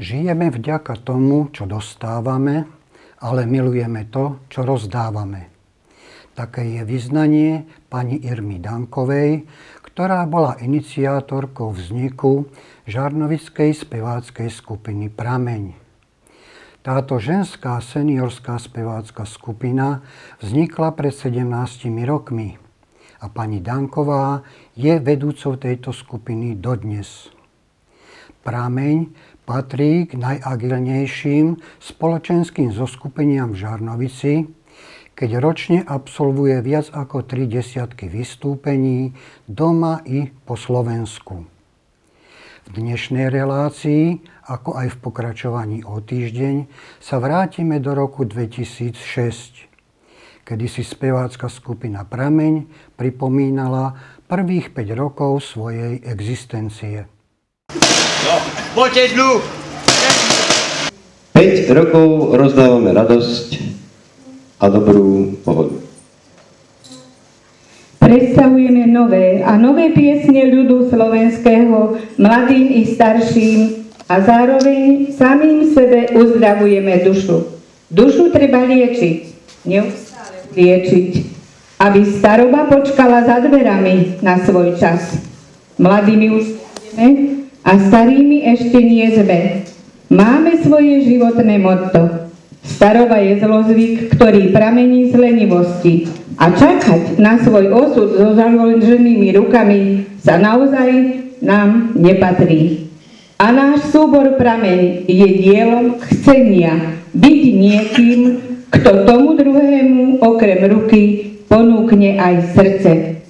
Žijeme vďaka tomu, čo dostávame, ale milujeme to, čo rozdávame. Také je vyznanie pani Irmy Dankovej, ktorá bola iniciátorkou vzniku žarnovickej speváckej skupiny Prameň. Táto ženská seniorská spevácka skupina vznikla pred 17 rokmi a pani Danková je vedúcou tejto skupiny dodnes. Prameň patrí k najagilnejším spoločenským zoskupeniam v Žarnovici, keď ročne absolvuje viac ako 30 vystúpení doma i po Slovensku. V dnešnej relácii, ako aj v pokračovaní o týždeň, sa vrátime do roku 2006, kedy si spevácka skupina Prameň pripomínala prvých 5 rokov svojej existencie. No, poďte dnu! 5 rokov rozdávame radosť a dobrú pohodu. Predstavujeme nové piesne ľudu slovenského mladým i starším a zároveň samým sebe uzdravujeme dušu. Dušu treba liečiť, neustále liečiť, aby staroba počkala za dverami na svoj čas. Mladými už ideme a starými ešte nie sme. Máme svoje životné motto. Staroba je zlozvyk, ktorý pramení z lenivosti. A čakať na svoj osud so založenými rukami sa naozaj nám nepatrí. A náš súbor Prameň je dielom chcenia byť niekým, kto tomu druhému okrem ruky ponúkne aj srdce.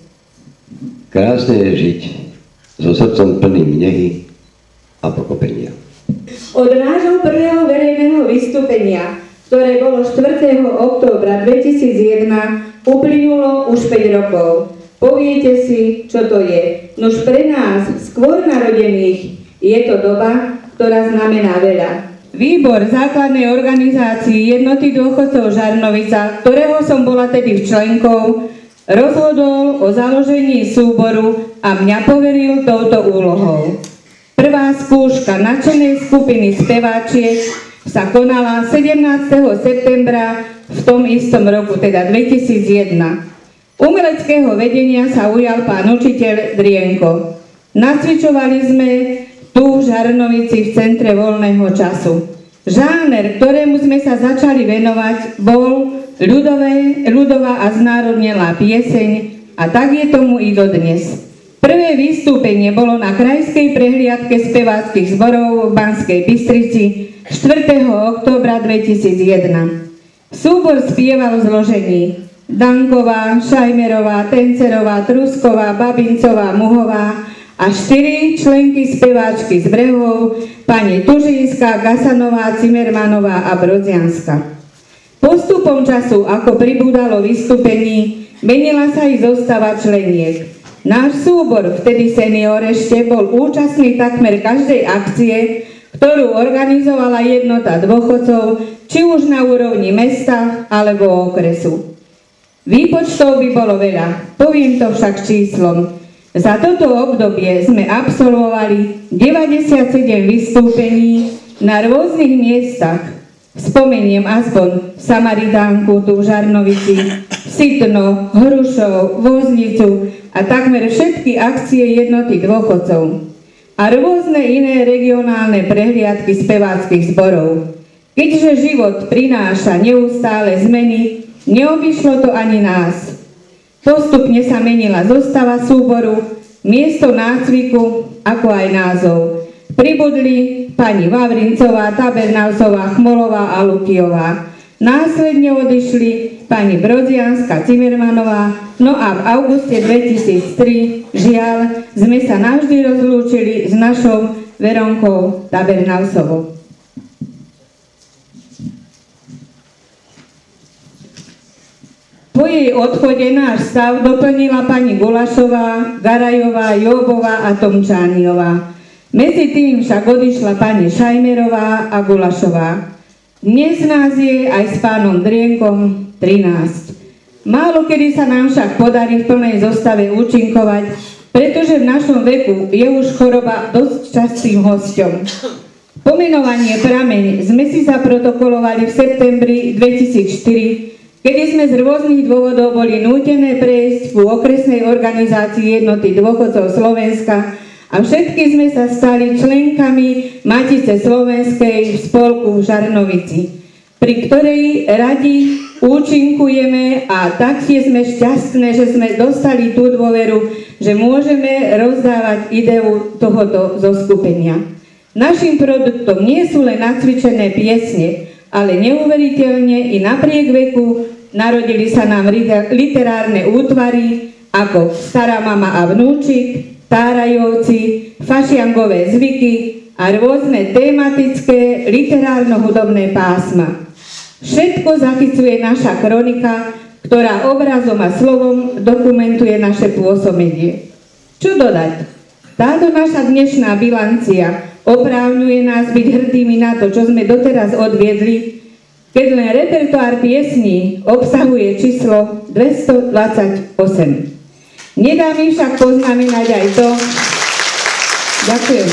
Krásne je žiť so srdcom plným nehy a pochopenia. Od nášho prvého verejného vystúpenia, ktoré bolo 4. októbra 2001, uplynulo už 5 rokov. Poviete si, čo to je. Nož pre nás, skôr narodených, je to doba, ktorá znamená veľa. Výbor základnej organizácii Jednoty dôchodcov Žarnovica, ktorého som bola tedy členkou, rozhodol o založení súboru a mňa poveril touto úlohou. Prvá skúška nadšenej skupiny speváčiek sa konala 17. septembra v tom istom roku, teda 2001. Umeleckého vedenia sa ujal pán učiteľ Drienko. Nacvičovali sme tu v Žarnovici v centre voľného času. Žáner, ktorému sme sa začali venovať, bol ľudová a znárodnelá pieseň a tak je tomu i dodnes. Prvé vystúpenie bolo na krajskej prehliadke speváckych zborov v Banskej Bystrici 4. októbra 2001. Súbor spieval v zložení Danková, Šajmerová, Tencerová, Trusková, Babincová, Muhová a 4 členky speváčky z Brehov, pani Tužínska, Gasanová, Cimermanová a Brodzianska. Postupom času, ako pribúdalo vystúpení, menila sa i zostava členiek. Náš súbor, vtedy senior ešte, bol účastný takmer každej akcie, ktorú organizovala Jednota dôchodcov, či už na úrovni mesta alebo okresu. Výpočtov by bolo veľa, poviem to však číslom. Za toto obdobie sme absolvovali 97 vystúpení na rôznych miestach. Spomeniem aspoň Samaritánku tu v Žarnovici, Sitno, Hrušov, Voznicu a takmer všetky akcie Jednoty dôchodcov a rôzne iné regionálne prehliadky speváckych zborov. Keďže život prináša neustále zmeny, neobyšlo to ani nás. Postupne sa menila zostava súboru, miesto nácviku, ako aj názov. Pribudli pani Vavrincová, Tabernausová, Chmolová a Lukiová. Následne odišli pani Brodzianska, Cimermanová, no a v auguste 2003, žiaľ, sme sa navždy rozlúčili s našou Veronkou Tabernausovou. Po jej odchode náš stav doplnila pani Gulašová, Garajová, Jóbová a Tomčániová. Medzi tým však odišla pani Šajmerová a Gulašová. Dnes nás je aj s pánom Drienkom 13. Málo kedy sa nám však podarí v plnej zostave účinkovať, pretože v našom veku je už choroba dosť častým hosťom. Pomenovanie Prameň sme si zaprotokolovali v septembri 2004, kedy sme z rôznych dôvodov boli nútené prejsť ku okresnej organizácii Jednoty dôchodcov Slovenska a všetky sme sa stali členkami Matice Slovenskej v spolku v Žarnovici, pri ktorej radi účinkujeme a taktiež sme šťastné, že sme dostali tú dôveru, že môžeme rozdávať ideu tohoto zoskupenia. Naším produktom nie sú len nacvičené piesne, ale neuveriteľne i napriek veku narodili sa nám literárne útvary ako Stará mama a vnúčik, Tárajovci, Fašiangové zvyky a rôzne tematické literárno-hudobné pásma. Všetko zachycuje naša kronika, ktorá obrazom a slovom dokumentuje naše pôsobenie. Čo dodať? Táto naša dnešná bilancia oprávňuje nás byť hrdými na to, čo sme doteraz odviedli, keď len repertoár piesní obsahuje číslo 228. Nedá mi však poznamenať aj to, ďakujem.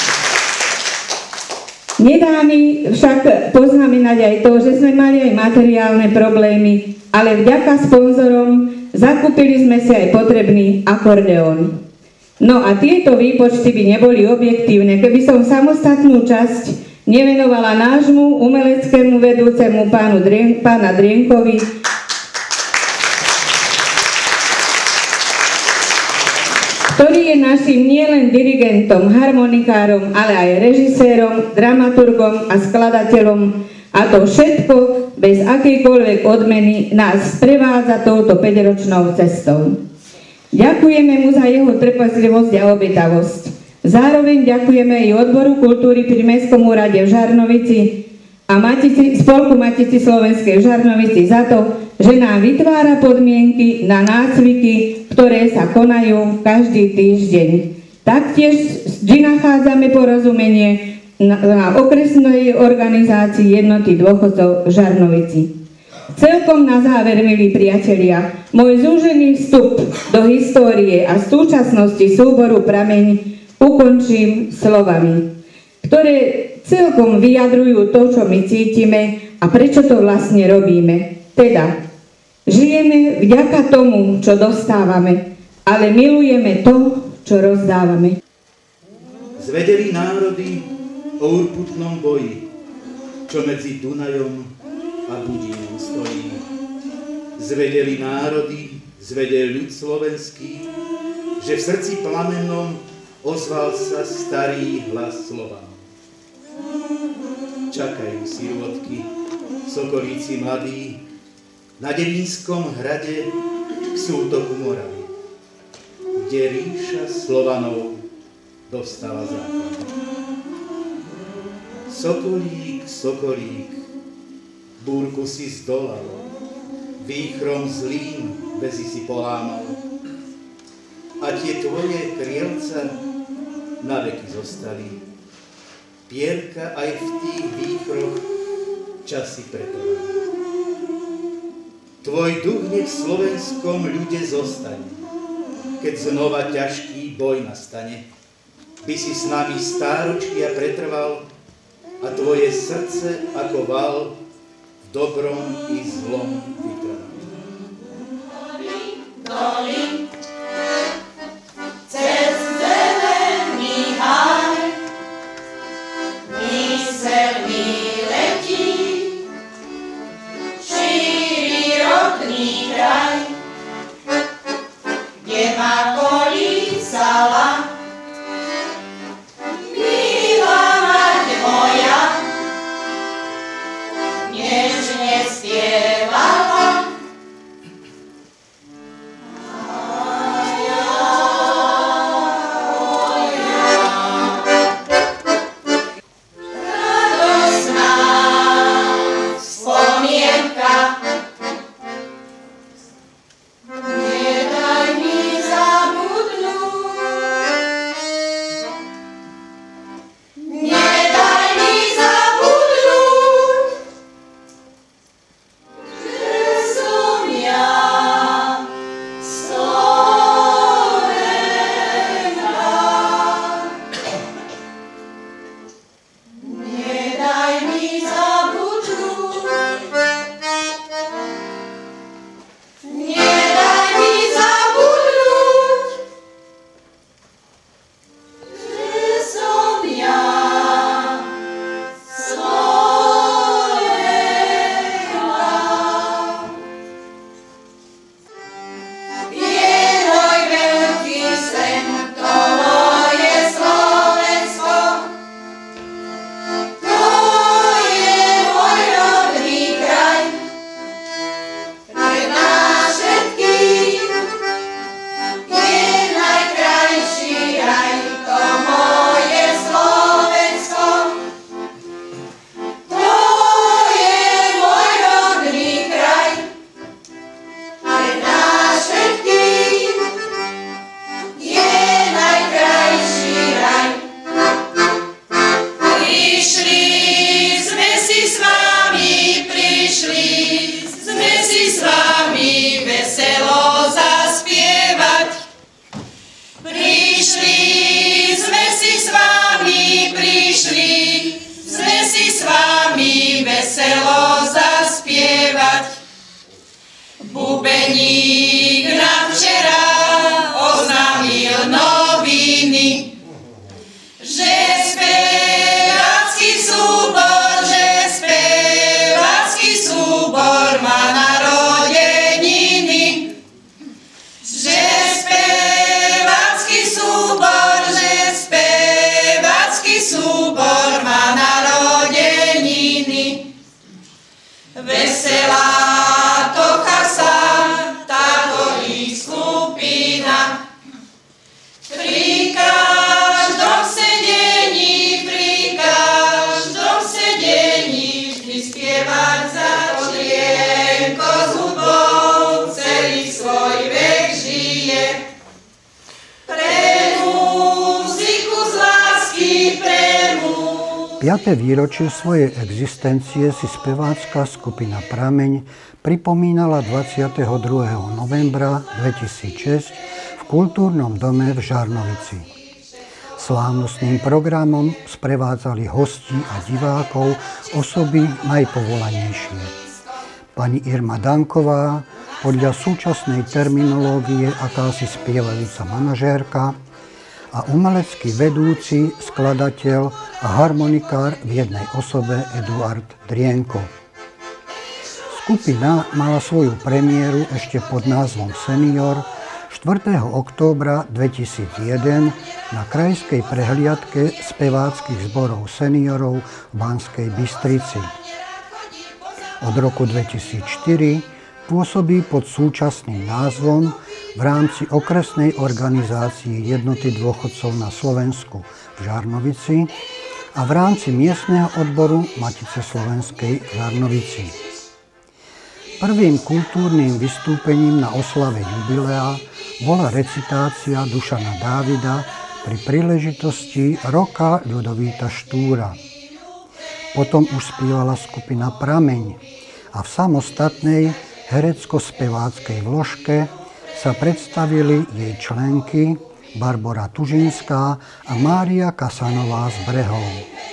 Nedá mi však poznamenať aj to, že sme mali aj materiálne problémy, ale vďaka sponzorom zakúpili sme si aj potrebný akordeón. No a tieto výpočty by neboli objektívne, keby som samostatnú časť nevenovala nášmu umeleckému vedúcemu pána Drienkovi, ktorý je našim nielen dirigentom, harmonikárom, ale aj režisérom, dramaturgom a skladateľom, a to všetko bez akejkoľvek odmeny nás sprevádza touto 5-ročnou cestou. Ďakujeme mu za jeho trpezlivosť a obetavosť. Zároveň ďakujeme i Odboru kultúry pri Mestskom úrade v Žarnovici a spolku Matici Slovenskej v Žarnovici za to, že nám vytvára podmienky na nácviky, ktoré sa konajú každý týždeň. Taktiež vždy nachádzame porozumenie na okresnej organizácii Jednoty dôchodcov v Žarnovici. Celkom na záver, milí priatelia, môj zúžený vstup do histórie a súčasnosti súboru Prameň ukončím slovami, ktoré celkom vyjadrujú to, čo my cítime a prečo to vlastne robíme. Teda, žijeme vďaka tomu, čo dostávame, ale milujeme to, čo rozdávame. Zvedeli národy o urputnom boji, čo medzi Dunajom a Budínom stojí. Zvedeli národy, zvedel ľud slovenský, že v srdci plamennom ozval sa starý hlas Slovanov. Čakajú sirotky, sokolíci mladí, na Devínskom hrade k sútoku Moravy, kde ríša Slovanov dostala základ. Sokolík, sokolík, búrku si zdolal, výchrom zlým väzy si polámal. A tie tvoje krielca na veky zostali. Pierka aj v tých výchroch časy pretrvali. Tvoj duch nech v slovenskom ľude zostane, keď znova ťažký boj nastane. By si s nami stáročia pretrval a tvoje srdce ako val v dobrom i zlom vytrval. Doli, cez zelený haj, myselný letí, širokný kraj, kde ma kolísala milá mať moja, nežne spievala. Nedaj mi zabúdať. Bubeník nám včera oznámil noviny, že spevácky súbor má narodeniny, že spevácky súbor má narodeniny. Veselá tocha sa táto ich skupina, pri každom sedení vždy spievať začne, ko s hudbou celý svoj vek žije. Pre muziku z lásky, pre muziku. 5. výročie svojej existencie si spevácka skupina Prameň pripomínala 22. novembra 2006 v kultúrnom dome v Žarnovici. Slávnostným programom sprevádzali hostí a divákov osoby najpovolanejšie. Pani Irma Danková, podľa súčasnej terminológie akási spievajúca manažérka, a umelecký vedúci, skladateľ a harmonikár v jednej osobe Eduard Drienko. Skupina mala svoju premiéru ešte pod názvom Senior 4. októbra 2001 na krajskej prehliadke speváckych zborov seniorov v Banskej Bystrici. Od roku 2004 pôsobí pod súčasným názvom v rámci okresnej organizácie Jednoty dôchodcov na Slovensku v Žarnovici a v rámci miestneho odboru Matice slovenskej v Žarnovici. Prvým kultúrnym vystúpením na oslave jubilea bola recitácia Dušana Dávida pri príležitosti roka Ľudovíta Štúra. Potom už spievala skupina Prameň a v samostatnej herecko-speváckej vložke sa predstavili jej členky Barbora Tužinská a Mária Kasanová z Brehov.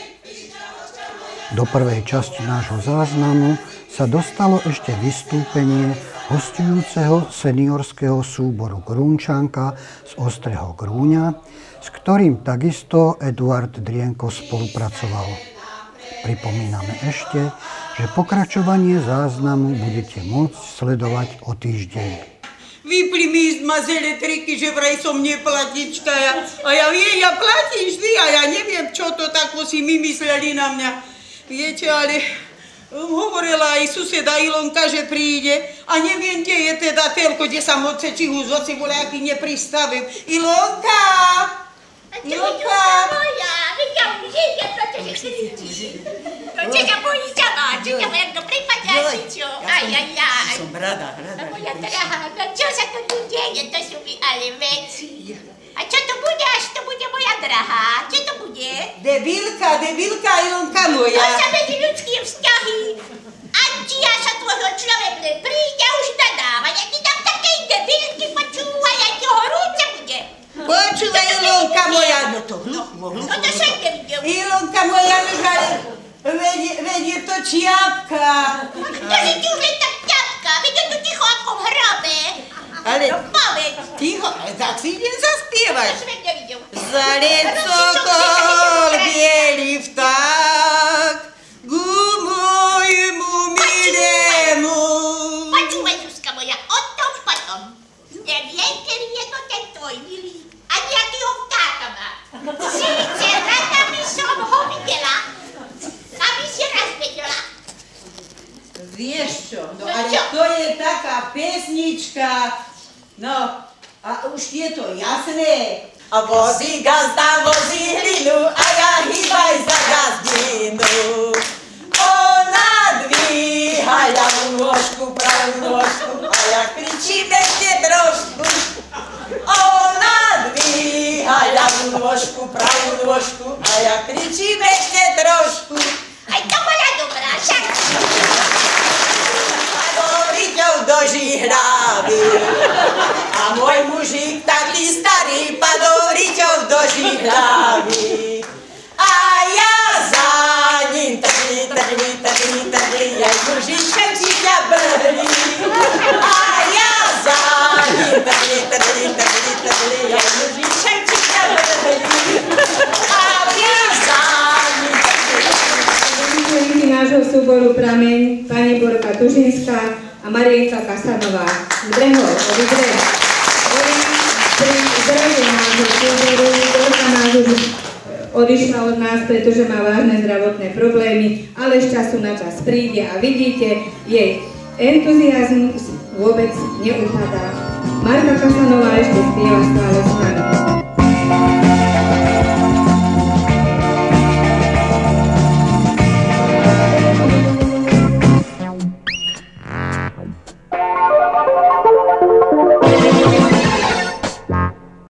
Do prvej časti nášho záznamu sa dostalo ešte vystúpenie hosťujúceho seniorského súboru Grúnčanka z Ostrého Grúňa, s ktorým takisto Eduard Drienko spolupracoval. Pripomíname ešte, že pokračovanie záznamu budete môcť sledovať o týždeň. Vypli mi ma z elektriky, že vraj som neplatička. A ja viem, ja platím vždy a ja neviem, čo to tako si vymysleli na mňa. Viete, ale hovorila aj suseda Ilonka, že príde a neviem, kde je teda telko, kde sa moce či húzoci voľaký nepristavil. Ilonka! Ilonka! Čeká pojíčava, čeká moja to pripadáčičo. Som rada. Moja drahá, čo sa to tu deje, to sú mi ale veci. A čo to bude, až to bude moja drahá? Čo to bude? Debilka, Ilonka moja. To sa medzi ľudským vzťahy. Antia sa tvojho človek nepríde už nadáva. Ja ti dám takej debilky, počúvaj, aj ti horúce bude. Počúvaj, Ilonka moja. No to hluchmo. No to som nevidel. Ilonka moja, veď je to čiapka. To si ti už len tak ťapka, veď je tu ticho ako v hrobe. Ale No povedz. ticho, tak si idem zaspievať. To som nevidel. Zalec sokol, bielý vták, ku môjmu milému. Počúvaj, Zuzka moja, o tom potom. Neviem, kedy je to ten tvoj milý. A nejakého vtáka má. Síce rada by som ho videla, aby si raz vedela. Vieš čo, no No ale čo? to je taká pesnička, no a už je to jasné. A vozí gazda, vozí hlinu a ja hýbaj za gazdinu. Ona dvíha ľavú nôžku, pravú nôžku a ja kričím ešte trošku. Ona dvíha ľavú nôžku, pravú nôžku a ja kričím ešte trošku. Aj to bola dobrá, však. Riťou do žihlavy. A môj mužík taký starý padol riťou do žihlavy. A ja za ním trhli, aj mužíčkem si ťa brhli. A ja Členky nášho súboru Prameň, pani Borka Tužinská a Marienka Kasanová z Brehov, od Breh. Pri zdraví nášho súboru Borka nás už odišla od nás, pretože má vážne zdravotné problémy, ale z času na čas príde a vidíte, jej entuziazmus vôbec neupadá. Marka Kasanová ešte spieva stále s nami.